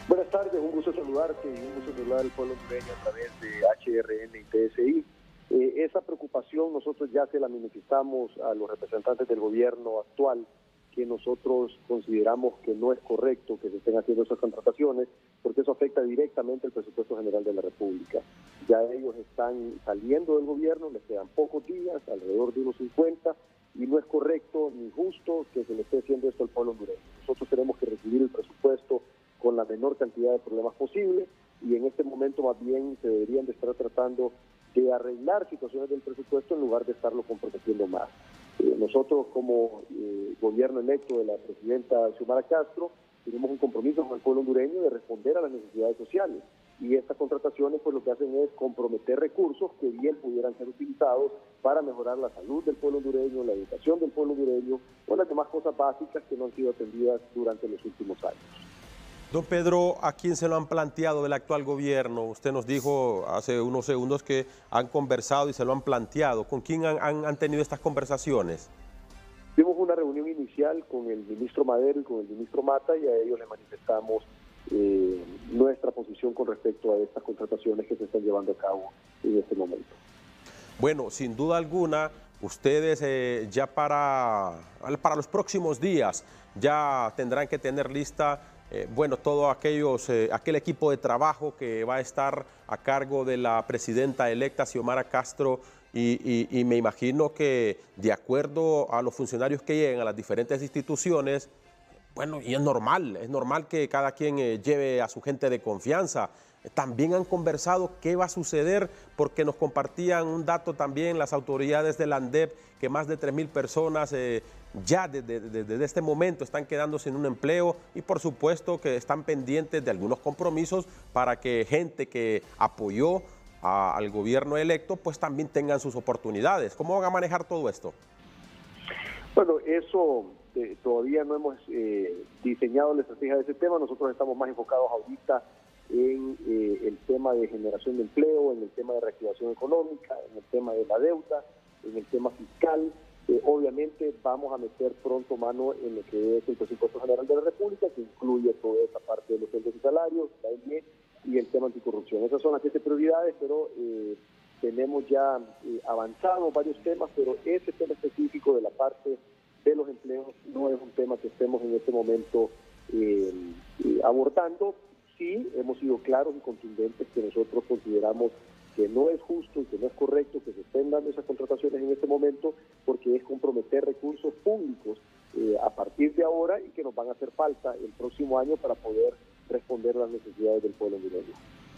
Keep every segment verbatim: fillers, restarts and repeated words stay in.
Buenas tardes, un gusto saludarte y un gusto saludar al pueblo hondureño a través de H R N y T S I. Eh, esa preocupación nosotros ya se la manifestamos a los representantes del gobierno actual, que nosotros consideramos que no es correcto que se estén haciendo esas contrataciones, porque eso afecta directamente el presupuesto general de la República. Ya ellos están saliendo del gobierno, les quedan pocos días, alrededor de unos cincuenta, y no es correcto ni justo que se le esté haciendo esto al pueblo hondureño. Nosotros tenemos que recibir el presupuesto con la menor cantidad de problemas posible, y en este momento más bien se deberían de estar tratando de arreglar situaciones del presupuesto en lugar de estarlo comprometiendo más. Eh, nosotros como eh, gobierno electo de la presidenta Xiomara Castro tenemos un compromiso con el pueblo hondureño de responder a las necesidades sociales, y estas contrataciones pues lo que hacen es comprometer recursos que bien pudieran ser utilizados para mejorar la salud del pueblo hondureño, la educación del pueblo hondureño o las demás cosas básicas que no han sido atendidas durante los últimos años. Don Pedro, ¿a quién se lo han planteado del actual gobierno? Usted nos dijo hace unos segundos que han conversado y se lo han planteado. ¿Con quién han, han, han tenido estas conversaciones? Tuvimos una reunión inicial con el ministro Madero y con el ministro Mata, y a ellos les manifestamos eh, nuestra posición con respecto a estas contrataciones que se están llevando a cabo en este momento. Bueno, sin duda alguna, ustedes eh, ya para, para los próximos días ya tendrán que tener lista Eh, bueno, todo aquellos, eh, aquel equipo de trabajo que va a estar a cargo de la presidenta electa Xiomara Castro, y, y, y me imagino que de acuerdo a los funcionarios que lleguen a las diferentes instituciones, bueno, y es normal, es normal que cada quien eh, lleve a su gente de confianza. También han conversado qué va a suceder, porque nos compartían un dato también las autoridades del ANDEP, que más de tres mil personas eh, ya desde, desde, desde este momento están quedando sin un empleo, y por supuesto que están pendientes de algunos compromisos para que gente que apoyó a, al gobierno electo pues también tengan sus oportunidades. ¿Cómo van a manejar todo esto? Bueno, eso eh, todavía no hemos eh, diseñado la estrategia de ese tema. Nosotros estamos más enfocados ahorita en eh, el tema de generación de empleo, en el tema de reactivación económica, en el tema de la deuda, en el tema fiscal. Eh, obviamente vamos a meter pronto mano en lo que es el presupuesto general de la República, que incluye toda esa parte de los sueldos y salarios, la E y el tema anticorrupción. Esas son las siete prioridades, pero eh, tenemos ya eh, avanzado varios temas, pero ese tema específico de la parte de los empleos no es un tema que estemos en este momento eh, eh, abordando. Sí, hemos sido claros y contundentes que nosotros consideramos que no es justo y que no es correcto que se estén dando esas contrataciones en este momento, porque es comprometer recursos públicos eh, a partir de ahora, y que nos van a hacer falta el próximo año para poder responder a las necesidades del pueblo hondureño.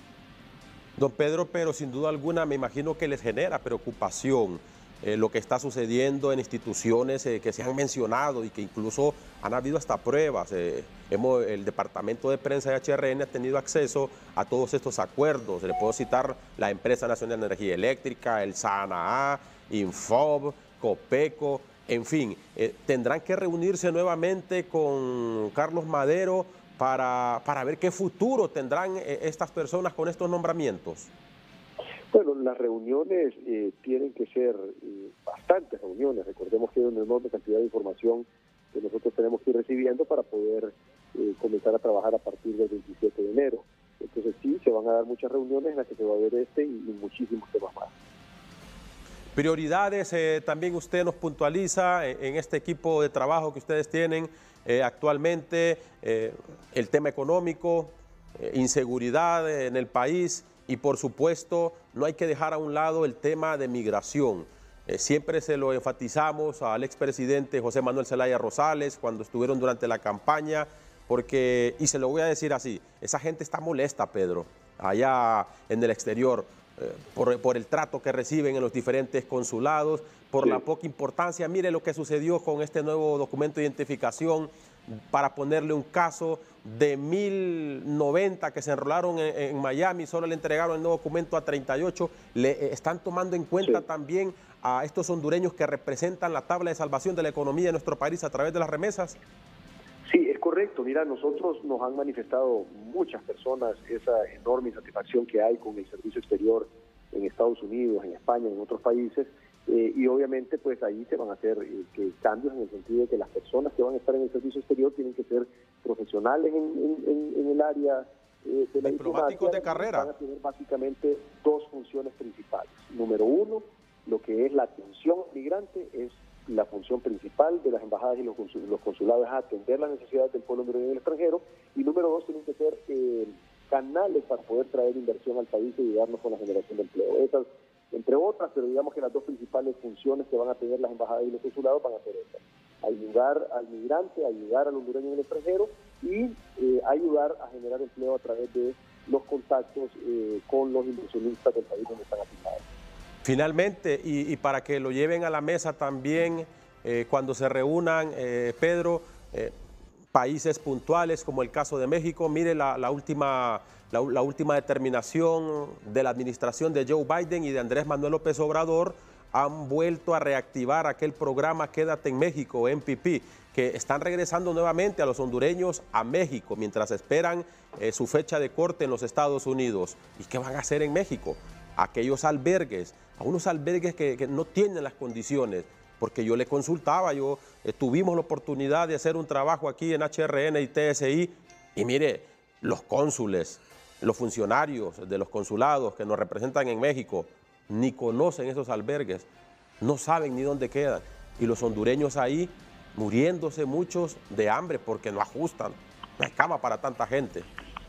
Don Pedro, pero sin duda alguna me imagino que les genera preocupación eh, lo que está sucediendo en instituciones eh, que se han mencionado y que incluso han habido hasta pruebas. Eh, hemos, el Departamento de Prensa de H R N ha tenido acceso a todos estos acuerdos. Le puedo citar la Empresa Nacional de Energía Eléctrica, el SANAA, Infob, Copeco, en fin. Eh, tendrán que reunirse nuevamente con Carlos Madero para, para ver qué futuro tendrán eh, estas personas con estos nombramientos. Bueno, las reuniones eh, tienen que ser eh, bastantes reuniones. Recordemos que hay una enorme cantidad de información que nosotros tenemos que ir recibiendo para poder eh, comenzar a trabajar a partir del veintisiete de enero. Entonces sí, se van a dar muchas reuniones en las que se va a ver este y, y muchísimos temas más. Prioridades, eh, también usted nos puntualiza en, en este equipo de trabajo que ustedes tienen eh, actualmente, eh, el tema económico, eh, inseguridad en el país, y por supuesto no hay que dejar a un lado el tema de migración. Eh, siempre se lo enfatizamos al expresidente José Manuel Zelaya Rosales cuando estuvieron durante la campaña, porque, y se lo voy a decir así, esa gente está molesta, Pedro, allá en el exterior, eh, por, por el trato que reciben en los diferentes consulados, por sí. la poca importancia. Mire lo que sucedió con este nuevo documento de identificación, para ponerle un caso de mil noventa que se enrolaron en, en Miami, solo le entregaron el nuevo documento a treinta y ocho. Le eh, están tomando en cuenta sí. también a estos hondureños que representan la tabla de salvación de la economía de nuestro país a través de las remesas. Sí, es correcto. Mira, nosotros nos han manifestado muchas personas esa enorme insatisfacción que hay con el servicio exterior en Estados Unidos, en España, en otros países, Eh, y obviamente pues ahí se van a hacer eh, que cambios en el sentido de que las personas que van a estar en el servicio exterior tienen que ser profesionales en, en, en el área eh, de la diplomáticos de diplomacia. carrera. Van a tener básicamente dos funciones principales. Número uno, lo que es la atención al migrante, es la función principal de las embajadas y los consulados, es atender las necesidades del pueblo hondureño en el extranjero. Y número dos, tienen que ser eh, canales para poder traer inversión al país y ayudarnos con la generación de empleo. Esas, entre otras, pero digamos que las dos principales funciones que van a tener las embajadas y los consulados van a ser estas: ayudar al migrante, ayudar al hondureño en el extranjero y eh, ayudar a generar empleo a través de los contactos eh, con los inversionistas del país donde están asignados. Finalmente, y, y para que lo lleven a la mesa también, eh, cuando se reúnan, eh, Pedro, eh, países puntuales como el caso de México, mire la, la, última, la, la última determinación de la administración de Joe Biden y de Andrés Manuel López Obrador, han vuelto a reactivar aquel programa Quédate en México, M P P, que están regresando nuevamente a los hondureños a México mientras esperan eh, su fecha de corte en los Estados Unidos. ¿Y qué van a hacer en México? Aquellos albergues, a unos albergues que, que no tienen las condiciones, porque yo le consultaba, yo eh, tuvimos la oportunidad de hacer un trabajo aquí en H R N y T S I, y mire, los cónsules, los funcionarios de los consulados que nos representan en México, ni conocen esos albergues, no saben ni dónde quedan, y los hondureños ahí muriéndose muchos de hambre porque no ajustan, no hay cama para tanta gente.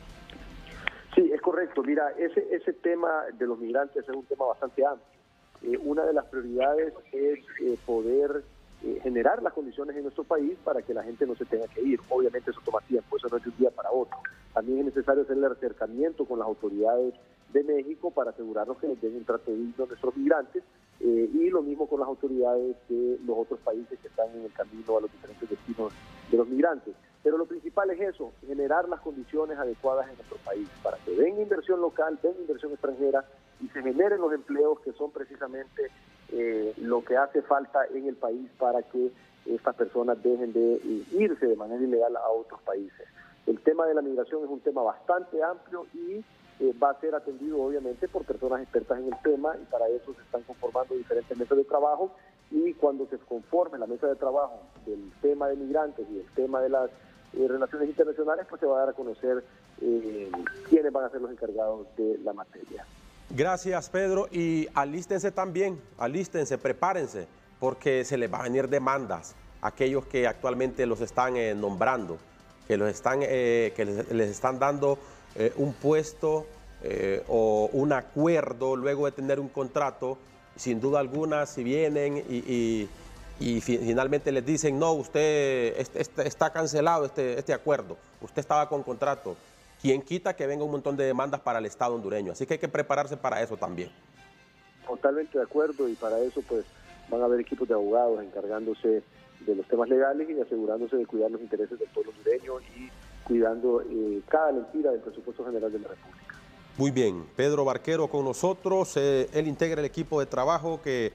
Sí, es correcto. Mira, ese, ese tema de los migrantes es un tema bastante amplio. Eh, una de las prioridades es eh, poder eh, generar las condiciones en nuestro país para que la gente no se tenga que ir. Obviamente eso toma tiempo, eso no es de un día para otro. También es necesario hacer el acercamiento con las autoridades de México para asegurarnos que les den un trato digno a nuestros migrantes, eh, y lo mismo con las autoridades de los otros países que están en el camino a los diferentes destinos de los migrantes. Pero lo principal es eso, generar las condiciones adecuadas en nuestro país para que venga inversión local, venga inversión extranjera y se generen los empleos que son precisamente eh, lo que hace falta en el país para que estas personas dejen de eh, irse de manera ilegal a otros países. El tema de la migración es un tema bastante amplio y eh, va a ser atendido obviamente por personas expertas en el tema, y para eso se están conformando diferentes mesas de trabajo, y cuando se conforme la mesa de trabajo del tema de migrantes y el tema de las eh, relaciones internacionales, pues se va a dar a conocer eh, quiénes van a ser los encargados de la materia. Gracias, Pedro, y alístense también, alístense, prepárense, porque se les va a venir demandas a aquellos que actualmente los están eh, nombrando, que, los están, eh, que les, les están dando eh, un puesto eh, o un acuerdo luego de tener un contrato. Sin duda alguna, si vienen y, y, y finalmente les dicen, no, usted este, este, está cancelado este, este acuerdo, usted estaba con contrato, ¿quién quita que venga un montón de demandas para el Estado hondureño? Así que hay que prepararse para eso también. Totalmente de acuerdo, y para eso pues van a haber equipos de abogados encargándose de los temas legales y asegurándose de cuidar los intereses del pueblo hondureño y cuidando eh, cada mentira del presupuesto general de la República. Muy bien, Pedro Barquero con nosotros, eh, él integra el equipo de trabajo que